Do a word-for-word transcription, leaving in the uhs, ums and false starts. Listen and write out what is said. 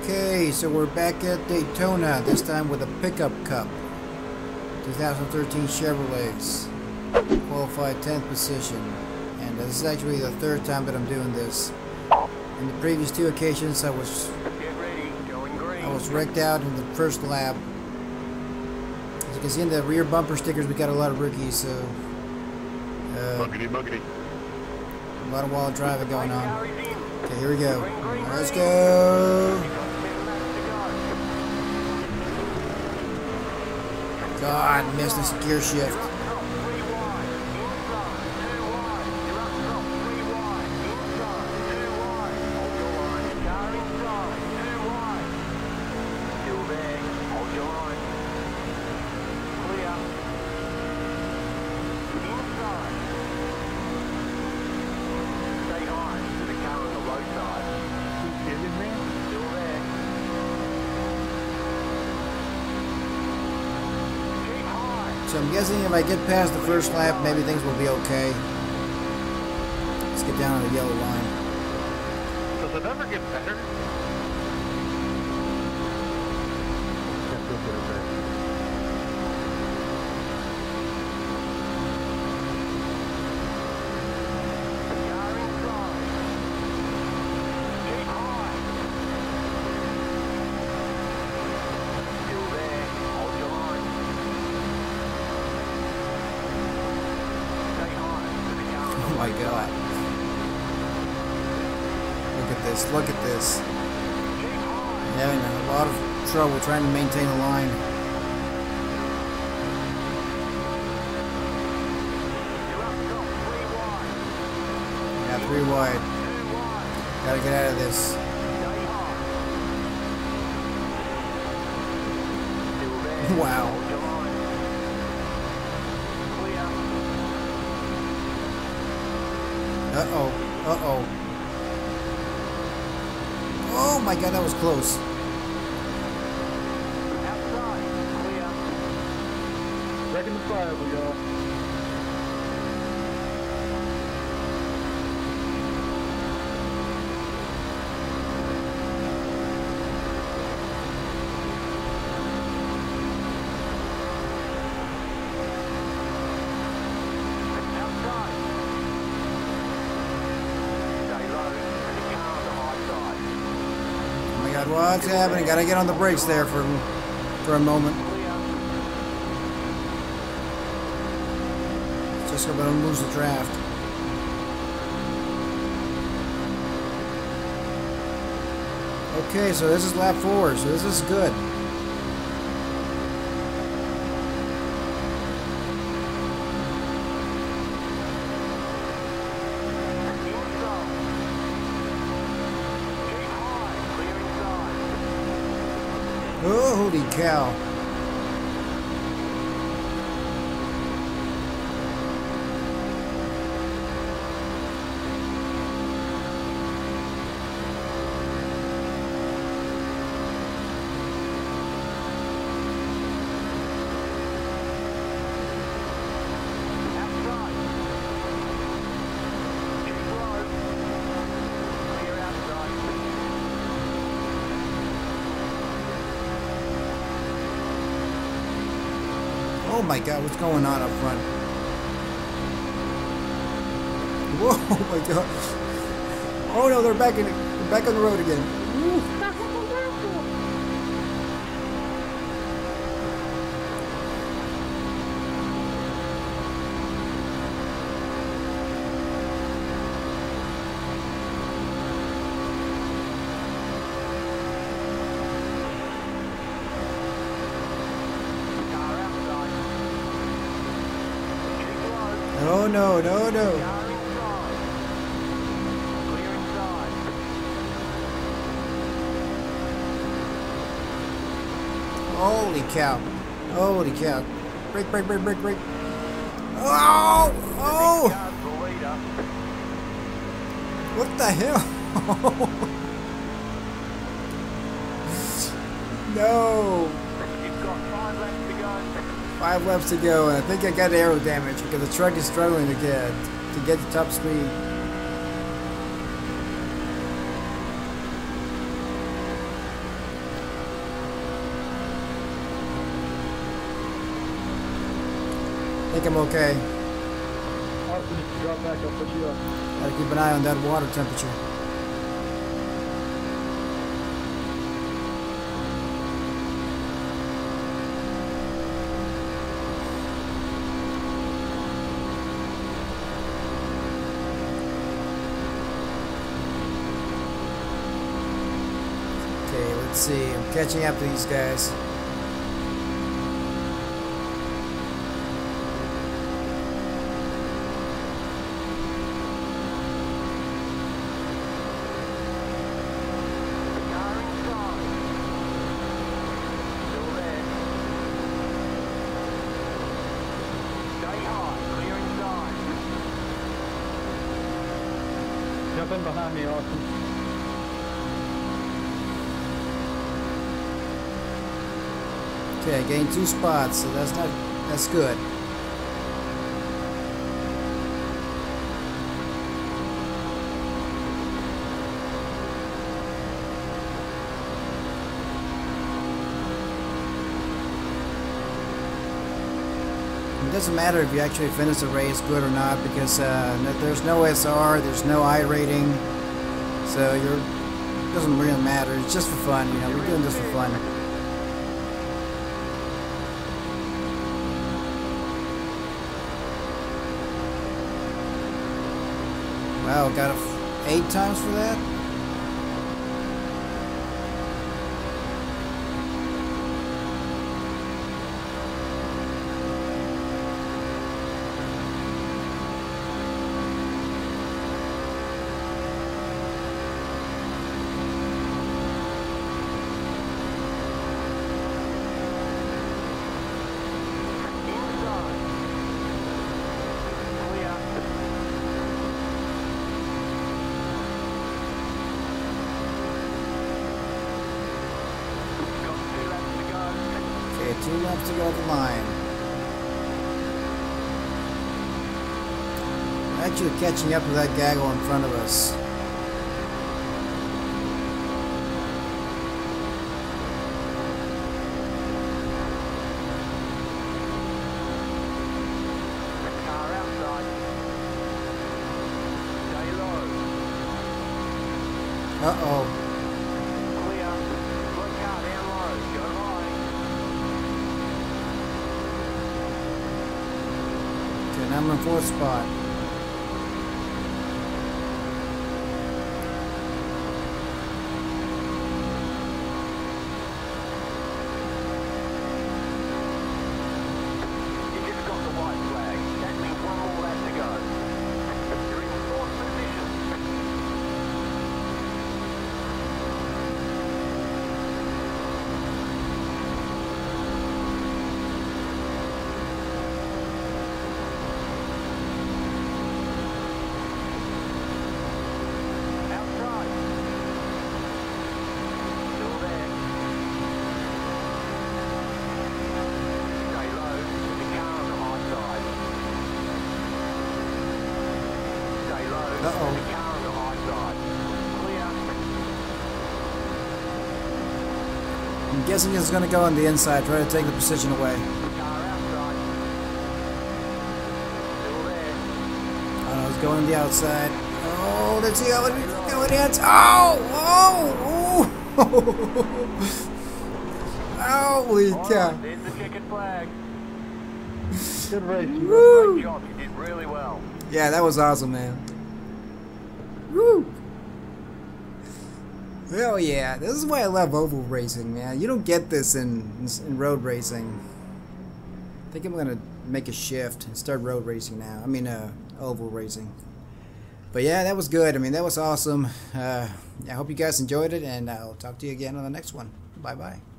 Okay, so we're back at Daytona, this time with a pickup cup. twenty thirteen Chevrolets. Qualified tenth position. And this is actually the third time that I'm doing this. In the previous two occasions I was Get ready, going green. I was wrecked out in the first lap. As you can see in the rear bumper stickers we got a lot of rookies, so uh, Muggity, muggity. a lot of wild driving going on. Okay, here we go. Let's go. God, missed this gear shift. So I'm guessing if I get past the first lap, maybe things will be okay. Let's get down on the yellow line. Does it ever get better? Oh my God. Look at this, look at this. Having a lot of trouble trying to maintain the line. Yeah, three wide. Gotta get out of this. Wow. Uh-oh. Uh-oh. Oh my God, that was close. Second to five, we go. What's happening? Gotta get on the brakes there for for a moment. Just so I don't lose the draft. Okay, so this is lap four, so this is good. Oh, holy cow. Oh my God, what's going on up front? Whoa, oh my God. Oh no, they're back in they're back on the road again. Woo. No, no, no, no. Holy cow. Holy cow. Brake, brake, brake, brake, brake. Oh! Oh! What the hell? No. You've got five laps to go. Five laps to go, and I think I got aero damage because the truck is struggling to get to get to top speed. think I'm okay. Austin, if you drop back, I'll put you up. Gotta keep an eye on that water temperature. Okay, let's see. I'm catching up to these guys. Jump in behind me, Austin. Okay, gained two spots, so that's not that's good. It doesn't matter if you actually finish the race good or not, because uh, no, there's no S R, there's no iRating, so you're it doesn't really matter. It's just for fun, you know. We're doing this for fun. Wow, got a f eight times for that. Two laps to go at the line. We're actually catching up to that gaggle in front of us. Car outside. Stay low. Uh-oh. Clear. Look out, down low. Go right. Okay, I'm in fourth spot. You just got the white flag. That means one more lap to go. You're in fourth position. Outside. Still there. Stay low. The car on the high side. Stay low. Uh-oh. The car on the high side. Clear. I'm guessing it's going to go on the inside, try to take the position away. Car outside. Still there. Oh no, it's going on the outside. Oh, let's see how it how it ends. Oh! Oh! Oh! Holy All cow! right, there's the checkered flag. Good race. You Woo! Great job. You did really well. Yeah, that was awesome, man. Woo! Hell yeah, this is why I love oval racing, man. You don't get this in, in road racing. I think I'm gonna make a shift and start road racing now. I mean, uh, oval racing. But yeah, that was good. I mean, that was awesome. Uh, I hope you guys enjoyed it, and I'll talk to you again on the next one. Bye bye.